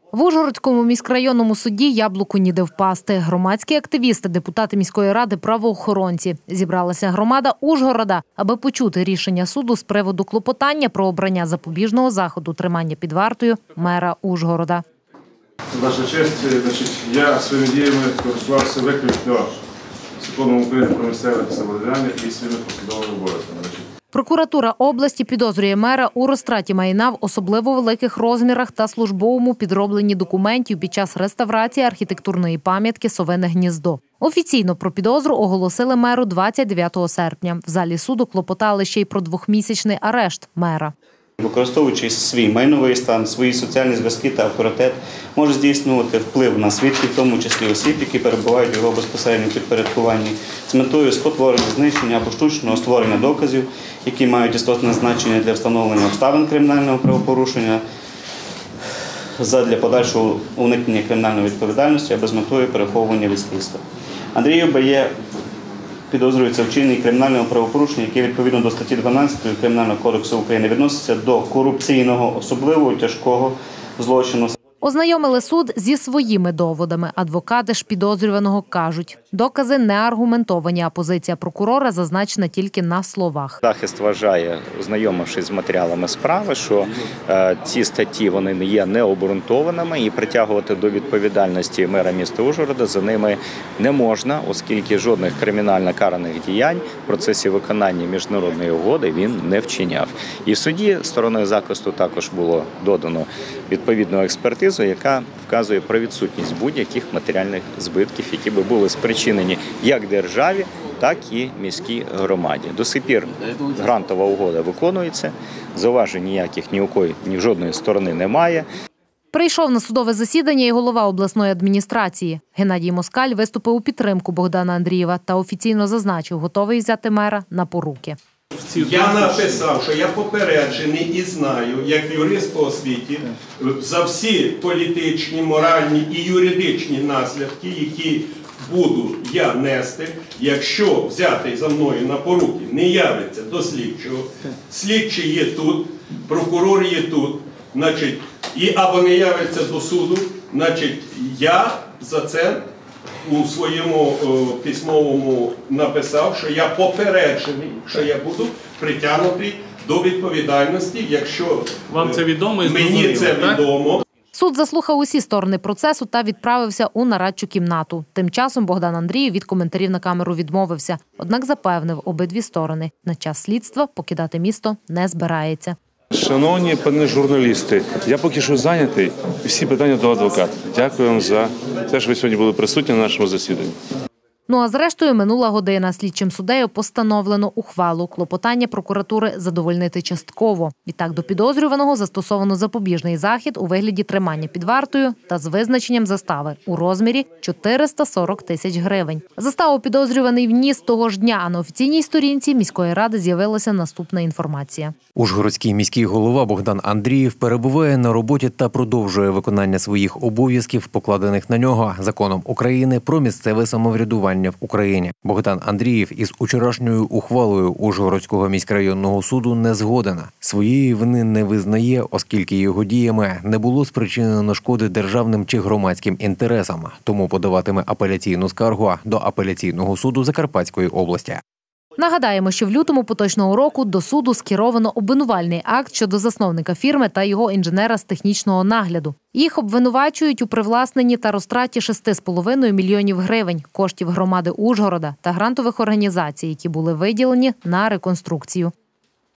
В Ужгородському міськрайонному суді яблуку ніде впасти. Громадські активісти, депутати міської ради, правоохоронці. Зібралася громада Ужгорода, аби почути рішення суду з приводу клопотання про обрання запобіжного заходу тримання під вартою мера Ужгорода. Ваша честь, я своїми діями користувався виключно законом України про місцеве самоврядування і своїми посадовими обов'язками. Прокуратура області підозрює мера у розтраті майна в особливо великих розмірах та службовому підробленні документів під час реставрації архітектурної пам'ятки «Совине гніздо». Офіційно про підозру оголосили меру 29 серпня. В залі суду клопотали ще й про 2-місячний арешт мера. Використовуючи свій майновий стан, свої соціальні зв'язки та авторитет, може здійснювати вплив на свідків, в тому числі осіб, які перебувають в його безпосередньо підпорядкуванні, з метою спотворення, знищення або штучного створення доказів, які мають істотне значення для встановлення обставин кримінального правопорушення, задля подальшого уникнення кримінальної відповідальності або з метою переховування від слідства. Андрієв Б.Є. підозрюється вчиненні кримінального правопорушення, яке відповідно до статті 12 Кримінального кодексу України відноситься до корупційного, особливо тяжкого злочину. Ознайомили суд зі своїми доводами. Адвокати ж підозрюваного кажуть, докази не аргументовані, а позиція прокурора зазначена тільки на словах. Захист вважає, ознайомившись з матеріалами справи, що ці статті вони є необґрунтованими і притягувати до відповідальності мера міста Ужгорода за ними не можна, оскільки жодних кримінально караних діянь в процесі виконання міжнародної угоди він не вчиняв. І в суді стороною захисту також було додано відповідну експертизу, яка вказує про відсутність будь-яких матеріальних збитків, які би були спричинені як державі, так і міській громаді. До сих пір грантова угода виконується, зауважень ніяких ні у кої, ні в жодної сторони немає. Прийшов на судове засідання і голова обласної адміністрації. Геннадій Москаль виступив у підтримку Богдана Андрієва та офіційно зазначив, готовий взяти мера на поруки. Я написав, що я попереджений і знаю, як юрист по освіті, за всі політичні, моральні і юридичні наслідки, які буду я нести, якщо взятий за мною на поруки не явиться до слідчого, слідчий є тут, прокурор є тут, значить, або не явиться до суду, значить, я за це у своєму письмовому написав, що я попереджений, що я буду притягнутий до відповідальності, якщо вам це відомо і мені це відомо. Суд заслухав усі сторони процесу та відправився у нарадчу кімнату. Тим часом Богдан Андрієв від коментарів на камеру відмовився. Однак запевнив обидві сторони, на час слідства покидати місто не збирається. Шановні пани журналісти, я поки що зайнятий, всі питання до адвоката. Дякую вам за те, що ви сьогодні були присутні на нашому засіданні. Ну а зрештою минула година. Слідчим суддею постановлено ухвалу. Клопотання прокуратури задовольнити частково. Відтак до підозрюваного застосовано запобіжний захід у вигляді тримання під вартою та з визначенням застави у розмірі 440 тисяч гривень. Заставу підозрюваний вніс того ж дня, а на офіційній сторінці міської ради з'явилася наступна інформація. Ужгородський міський голова Богдан Андрієв перебуває на роботі та продовжує виконання своїх обов'язків, покладених на нього Законом України про місцеве самоврядування в Україні. Богдан Андрієв із вчорашньою ухвалою Ужгородського міськрайонного суду не згоден. Своєї вини не визнає, оскільки його діями не було спричинено шкоди державним чи громадським інтересам, тому подаватиме апеляційну скаргу до апеляційного суду Закарпатської області. Нагадаємо, що в лютому поточного року до суду скеровано обвинувальний акт щодо засновника фірми та його інженера з технічного нагляду. Їх обвинувачують у привласненні та розтраті 6,5 мільйонів гривень коштів громади Ужгорода та грантових організацій, які були виділені на реконструкцію.